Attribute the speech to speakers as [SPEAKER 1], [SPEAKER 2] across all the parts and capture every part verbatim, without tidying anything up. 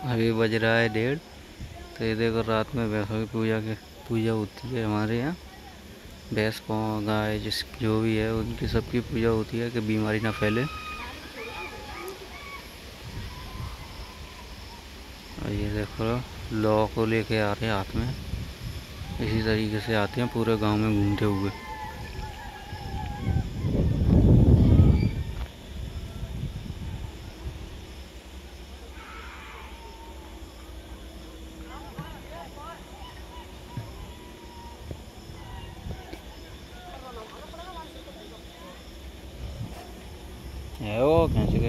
[SPEAKER 1] अभी बज रहा है डेढ़। तो ये देखो रात में भैंसों की पूजा के पूजा होती है हमारे यहाँ। भैंस को गाय जिस जो भी है उनकी सबकी पूजा होती है कि बीमारी ना फैले। और ये देखो लौ को लेके आ रहे हैं हाथ में। इसी तरीके से आते हैं पूरे गांव में घूमते हुए। है वो खींच के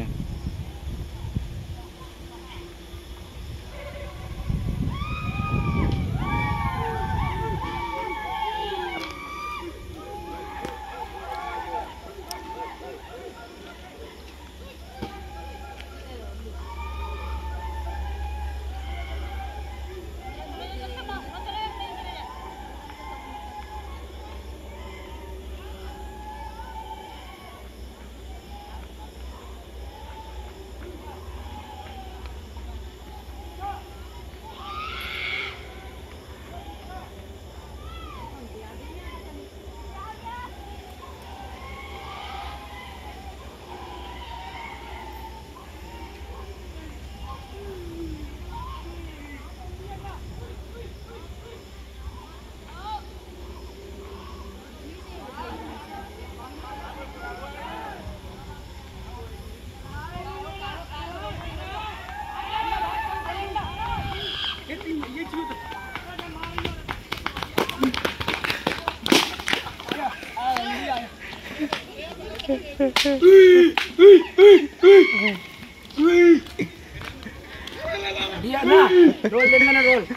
[SPEAKER 2] दिया ना रोल देना ना रोल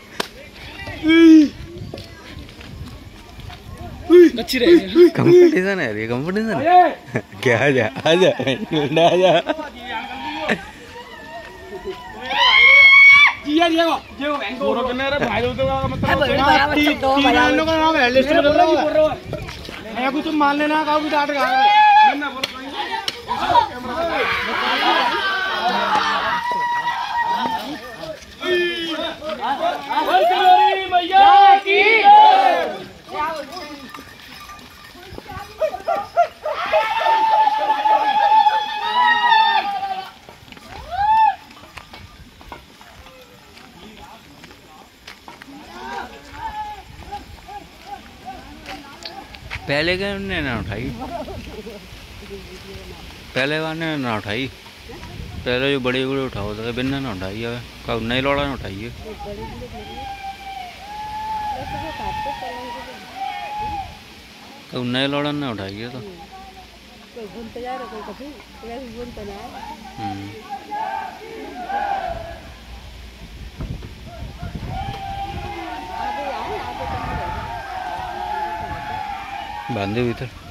[SPEAKER 2] अच्छी रहेगी।
[SPEAKER 1] कंपटीशन है ये कंपटीशन क्या आजा आजा आजा
[SPEAKER 2] जिया जिया को जो बोरो करने रे भाई लोग का मतलब तीन लोगों का नाम है लिस्ट में बोल रहा है। मैं कुछ मान लेना का भी डांट गा ना बोल भैया की
[SPEAKER 1] पहले के ने ना उठाई पहले वाले ना उठाई पहले जो बड़े बड़े उठाओ तो बिना ना उठाई है कब नहीं लौड़ा ना उठाइए कब नए लौड़ा ना उठाइए तो बांधे भीतर।